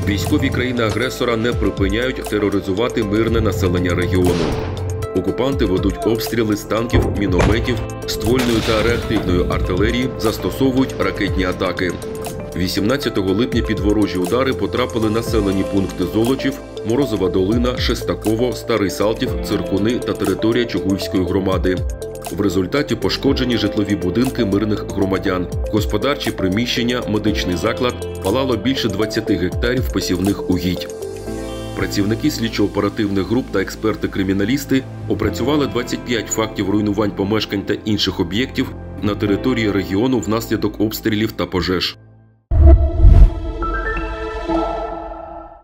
Військові країни-агресора не припиняють тероризувати мирне населення регіону. Окупанти ведуть обстріли з танків, мінометів, ствольної та реактивної артилерії, застосовують ракетні атаки. 18 липня під ворожі удари потрапили населені пункти Золочів, Морозова Долина, Шестаково, Старий Салтів, Циркуни та територія Чугуївської громади. В результаті пошкоджені житлові будинки мирних громадян, господарчі приміщення, медичний заклад, палало більше 20 гектарів посівних угідь. Працівники слідчо-оперативних груп та експерти-криміналісти опрацювали 25 фактів руйнувань помешкань та інших об'єктів на території регіону внаслідок обстрілів та пожеж.